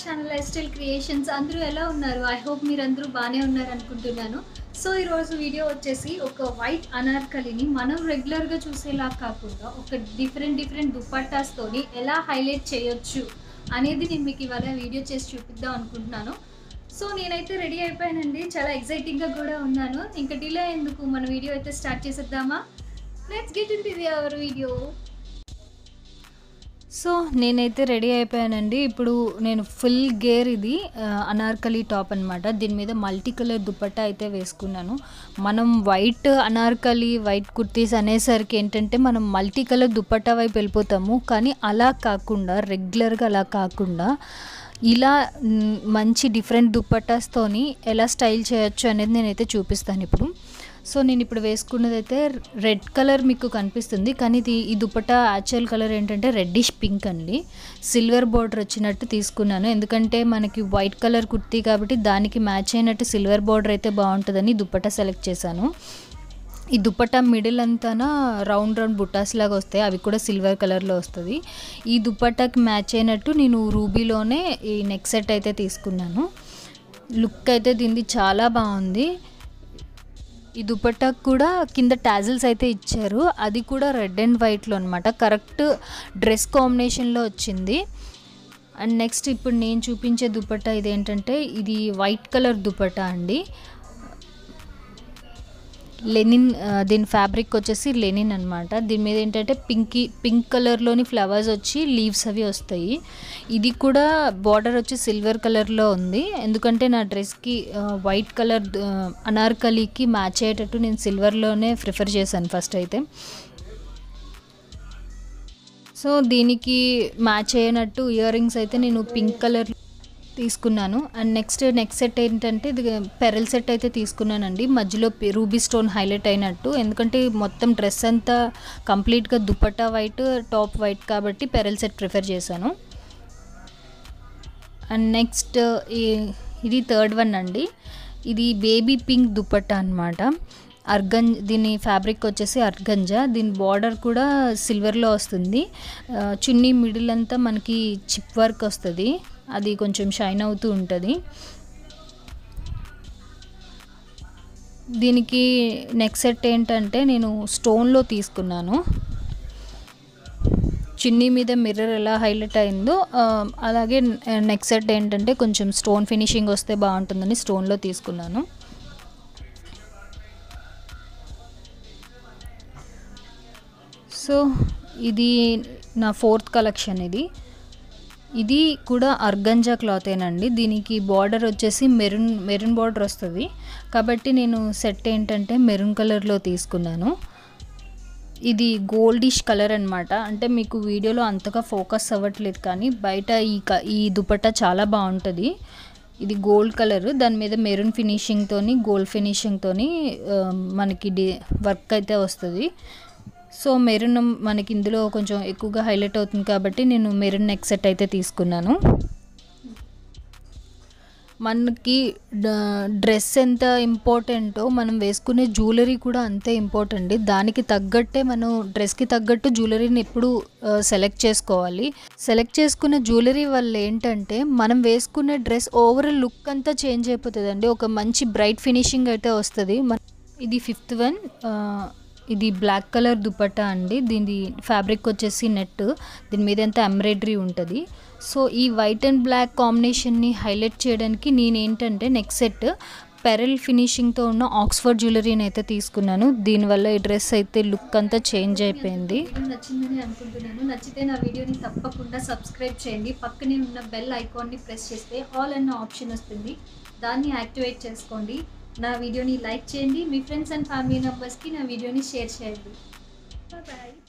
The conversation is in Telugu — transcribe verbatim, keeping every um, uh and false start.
Channel life style creations. అందరూ ఎలా ఉన్నారు? ఐ హోప్ మీరందరూ బాగానే ఉన్నారు అనుకుంటున్నాను. సో ఈరోజు వీడియో వచ్చేసి ఒక వైట్ అనార్కలిని మనం రెగ్యులర్గా చూసేలా కాకుండా ఒక డిఫరెంట్ డిఫరెంట్ దుపట్టాస్తోని ఎలా హైలైట్ చేయొచ్చు అనేది నేను మీకు ఇవాళ వీడియో చేసి చూపిద్దాం అనుకుంటున్నాను. సో నేనైతే రెడీ అయిపోయానండి, చాలా ఎక్సైటింగ్గా కూడా ఉన్నాను. ఇంకా డిలే ఎందుకు, మన వీడియో అయితే స్టార్ట్ చేసేద్దామా? Let's get into the our video. So నేనైతే రెడీ అయిపోయానండి. ఇప్పుడు నేను ఫుల్ గేర్ ఇది అనార్కలి టాప్ అనమాట. దీని మీద మల్టీ కలర్ దుపట్టా అయితే వేసుకున్నాను. మనం వైట్ అనార్కలి వైట్ కుర్తీస్ అనేసరికి ఏంటంటే మనం మల్టీ కలర్ దుపట్టా వైపు వెళ్ళిపోతాము. కానీ అలా కాకుండా, రెగ్యులర్గా అలా కాకుండా ఇలా మంచి డిఫరెంట్ దుపట్టాస్తోని ఎలా స్టైల్ చేయొచ్చు అనేది నేనైతే చూపిస్తాను ఇప్పుడు. సో నేను ఇప్పుడు వేసుకున్నది అయితే రెడ్ కలర్ మీకు కనిపిస్తుంది, కానీ ఇది ఈ దుపట్టా యాక్చువల్ కలర్ ఏంటంటే రెడ్డిష్ పింక్ అండి. సిల్వర్ బార్డర్ వచ్చినట్టు తీసుకున్నాను, ఎందుకంటే మనకి వైట్ కలర్ కుర్తీ కాబట్టి దానికి మ్యాచ్ అయినట్టు సిల్వర్ బార్డర్ అయితే బాగుంటుందని దుపట్టా సెలెక్ట్ చేశాను. ఈ దుపట్టా మిడిల్ అంతా రౌండ్ రౌండ్ బుట్టాస్ లాగా వస్తాయి, అవి కూడా సిల్వర్ కలర్లో వస్తుంది. ఈ దుపట్టాకి మ్యాచ్ అయినట్టు నేను రూబీలోనే ఈ నెక్ సెట్ అయితే తీసుకున్నాను. లుక్ అయితే దీనిది చాలా బాగుంది. ఈ దుపట్టాకు కూడా కింద టాజిల్స్ అయితే ఇచ్చారు, అది కూడా రెడ్ అండ్ వైట్లో అనమాట. కరెక్ట్ డ్రెస్ కాంబినేషన్లో వచ్చింది. అండ్ నెక్స్ట్ ఇప్పుడు నేను చూపించే దుపట్టా ఇదేంటంటే ఇది వైట్ కలర్ దుపట్టా అండి. లెనిన్, దీని ఫ్యాబ్రిక్ వచ్చేసి లెనిన్ అనమాట. దీని మీద ఏంటంటే పింకీ పింక్ కలర్లోని ఫ్లవర్స్ వచ్చి లీవ్స్ అవి వస్తాయి. ఇది కూడా బార్డర్ వచ్చి సిల్వర్ కలర్లో ఉంది, ఎందుకంటే నా డ్రెస్కి వైట్ కలర్ అనార్కలికి మ్యాచ్ అయ్యేటట్టు నేను సిల్వర్లోనే ప్రిఫర్ చేశాను ఫస్ట్ అయితే. సో దీనికి మ్యాచ్ అయ్యేటట్టు ఇయర్ రింగ్స్ అయితే నేను పింక్ కలర్ తీసుకున్నాను. అండ్ నెక్స్ట్ నెక్ సెట్ ఏంటంటే ఇది పెరల్ సెట్ అయితే తీసుకున్నానండి, మధ్యలో రూబీ స్టోన్ హైలైట్ అయినట్టు. ఎందుకంటే మొత్తం డ్రెస్ అంతా కంప్లీట్గా దుపట్టా వైట్, టాప్ వైట్ కాబట్టి పెరల్ సెట్ ప్రిఫర్ చేశాను. అండ్ నెక్స్ట్ ఇది థర్డ్ వన్ అండి. ఇది బేబీ పింక్ దుపట్టా అనమాట. అర్గం దీని ఫ్యాబ్రిక్ వచ్చేసి అర్గంజా. దీని బార్డర్ కూడా సిల్వర్లో వస్తుంది. చున్నీ మిడిల్ అంతా మనకి చిప్ వర్క్ వస్తుంది, అది కొంచెం షైన్ అవుతూ ఉంటుంది. దీనికి నెక్ సెట్ ఏంటంటే నేను స్టోన్లో తీసుకున్నాను. చున్నీ మీద మిర్రర్ ఎలా హైలైట్ అయిందో అలాగే నెక్ సెట్ ఏంటంటే కొంచెం స్టోన్ ఫినిషింగ్ వస్తే బాగుంటుందని స్టోన్లో తీసుకున్నాను. సో ఇది నా ఫోర్త్ కలెక్షన్. ఇది ఇది కూడా అర్గంజా క్లాతేనండి. దీనికి బార్డర్ వచ్చేసి మెరూన్ మెరూన్ బార్డర్ వస్తుంది కాబట్టి నేను సెట్ ఏంటంటే మెరూన్ కలర్లో తీసుకున్నాను. ఇది గోల్డిష్ కలర్ అనమాట. అంటే మీకు వీడియోలో అంతగా ఫోకస్ అవ్వట్లేదు, కానీ బయట ఈ క ఈ దుపట్టా చాలా బాగుంటుంది. ఇది గోల్డ్ కలర్, దాని మీద మెరూన్ ఫినిషింగ్తోని గోల్డ్ ఫినిషింగ్తోని మనకి డి వర్క్ అయితే వస్తుంది. సో మెరూన్ మనకి ఇందులో కొంచెం ఎక్కువగా హైలైట్ అవుతుంది కాబట్టి నేను మెరూన్ నెక్ సెట్ అయితే తీసుకున్నాను. మనకి డ్రెస్ ఎంత ఇంపార్టెంటో మనం వేసుకునే జ్యువెలరీ కూడా అంతే ఇంపార్టెంట్. దానికి తగ్గట్టే మనం డ్రెస్కి తగ్గట్టు జ్యువెలరీని ఎప్పుడు సెలెక్ట్ చేసుకోవాలి. సెలెక్ట్ చేసుకునే జ్యువెలరీ వల్ల ఏంటంటే మనం వేసుకునే డ్రెస్ ఓవరాల్ లుక్ అంతా చేంజ్ అయిపోతుందండి. ఒక మంచి బ్రైట్ ఫినిషింగ్ అయితే వస్తుంది. ఇది ఫిఫ్త్ వన్. ఇది బ్లాక్ కలర్ దుపట్టా అండి. దీని ఫ్యాబ్రిక్ వచ్చేసి నెట్, దీని మీద ఎంత ఎంబ్రాయిడరీ ఉంటుంది. సో ఈ వైట్ అండ్ బ్లాక్ కాంబినేషన్ని హైలైట్ చేయడానికి నేనేంటంటే నెక్ సెట్ పెరల్ ఫినిషింగ్తో ఉన్న ఆక్స్ఫర్డ్ జ్యువెలరీని అయితే తీసుకున్నాను. దీనివల్ల ఈ డ్రెస్ అయితే లుక్ అంతా చేంజ్ అయిపోయింది. నచ్చిందని అనుకుంటున్నాను. నచ్చితే నా వీడియోని తప్పకుండా సబ్స్క్రైబ్ చేయండి. పక్కనే ఉన్న బెల్ ఐకాన్ని ప్రెస్ చేస్తే ఆల్ అన్న ఆప్షన్ వస్తుంది, దాన్ని యాక్టివేట్ చేసుకోండి. నా వీడియోని లైక్ చేయండి, మీ ఫ్రెండ్స్ అండ్ ఫ్యామిలీ మెంబర్స్కి నా వీడియోని షేర్ చేయండి. Bye bye.